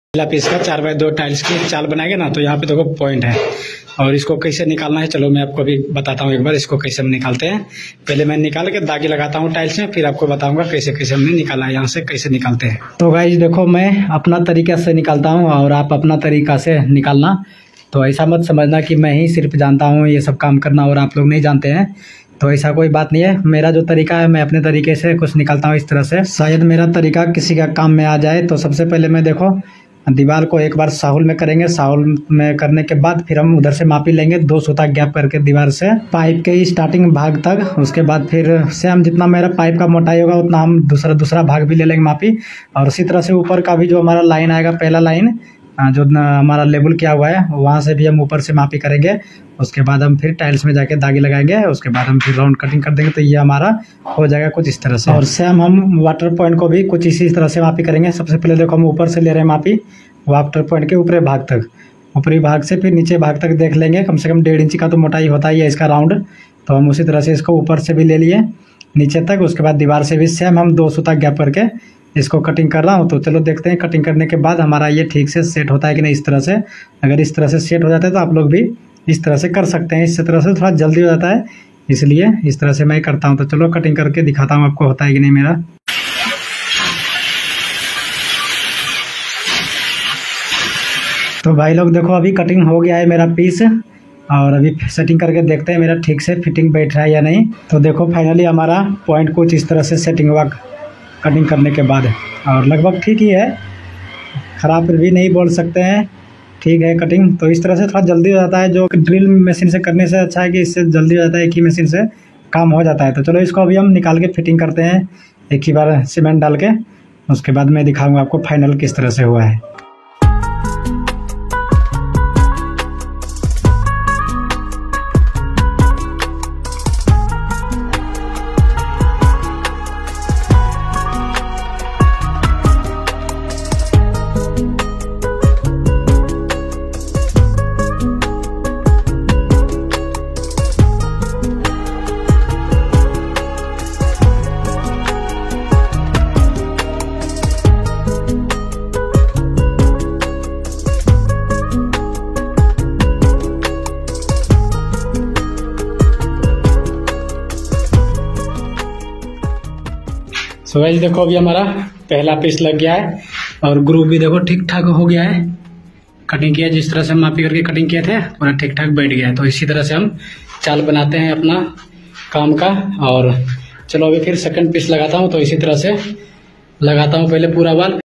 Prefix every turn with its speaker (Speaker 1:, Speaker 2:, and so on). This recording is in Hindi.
Speaker 1: पहला पीस का 4x2 टाइल्स की चाल बनाएंगे ना, तो यहाँ पे देखो पॉइंट है और इसको कैसे निकालना है चलो मैं आपको अभी बताता हूँ। एक बार इसको कैसे हम निकालते हैं, पहले मैं निकाल के दागी लगाता हूँ टाइल्स में, फिर आपको बताऊंगा कैसे कैसे हमने निकाला है, यहाँ से कैसे निकालते हैं। तो गाइस देखो मैं अपना तरीका से निकालता हूँ और आप अपना तरीका से निकालना। तो ऐसा मत समझना कि मैं ही सिर्फ जानता हूँ ये सब काम करना और आप लोग नहीं जानते हैं, तो ऐसा कोई बात नहीं है। मेरा जो तरीका है मैं अपने तरीके से कुछ निकालता हूँ इस तरह से, शायद मेरा तरीका किसी का काम में आ जाए। तो सबसे पहले मैं देखो दीवार को एक बार साहुल में करेंगे, साहुल में करने के बाद फिर हम उधर से मापी लेंगे 2 सूता गैप करके दीवार से पाइप के स्टार्टिंग भाग तक। उसके बाद फिर से हम जितना मेरा पाइप का मोटाई होगा उतना हम दूसरा भाग भी ले लेंगे मापी। और उसी तरह से ऊपर का भी जो हमारा लाइन आएगा, पहला लाइन जो हमारा लेबल किया हुआ है वहाँ से भी हम ऊपर से मापी करेंगे। उसके बाद हम फिर टाइल्स में जाके दागी लगाएंगे, उसके बाद हम फिर राउंड कटिंग कर देंगे। तो ये हमारा हो जाएगा कुछ इस तरह से। और सेम हम वाटर पॉइंट को भी कुछ इसी तरह से मापी करेंगे। सबसे पहले देखो हम ऊपर से ले रहे हैं मापी वाटर पॉइंट के ऊपरी भाग तक, ऊपरी भाग से फिर नीचे भाग तक देख लेंगे। कम से कम 1.5 इंच का तो मोटाई होता ही है इसका राउंड। तो हम उसी तरह से इसको ऊपर से भी ले लिए नीचे तक। उसके बाद दीवार से भी सेम हम 2 सूता गैप करके इसको कटिंग कर रहा हूँ। तो चलो देखते हैं कटिंग करने के बाद हमारा ये ठीक से सेट होता है कि नहीं। इस तरह से अगर इस तरह से सेट हो जाता है तो आप लोग भी इस तरह से कर सकते हैं। इस तरह से थोड़ा जल्दी हो जाता है, इसलिए इस तरह से मैं करता हूँ। तो चलो कटिंग करके दिखाता हूँ आपको होता है कि नहीं मेरा। तो भाई लोग देखो अभी कटिंग हो गया है मेरा पीस, और अभी सेटिंग करके देखते हैं मेरा ठीक से फिटिंग बैठ रहा है या नहीं। तो देखो फाइनली हमारा पॉइंट कुछ इस तरह से सेटिंग हुआ कटिंग करने के बाद, और लगभग ठीक ही है, ख़राब भी नहीं बोल सकते हैं, ठीक है कटिंग। तो इस तरह से थोड़ा जल्दी हो जाता है, जो ड्रिल मशीन से करने से अच्छा है कि इससे जल्दी हो जाता है, एक ही मशीन से काम हो जाता है। तो चलो इसको अभी हम निकाल के फिटिंग करते हैं एक ही बार सीमेंट डाल के। उसके बाद मैं दिखाऊंगा आपको फाइनल किस तरह से हुआ है। सो गाइस देखो अभी हमारा पहला पीस लग गया है और ग्रुप भी देखो ठीक ठाक हो गया है। कटिंग किया जिस तरह से हम मापी करके कटिंग किए थे पूरा ठीक ठाक बैठ गया है। तो इसी तरह से हम चाल बनाते हैं अपना काम का। और चलो अभी फिर सेकंड पीस लगाता हूँ। तो इसी तरह से लगाता हूँ पहले पूरा बाल।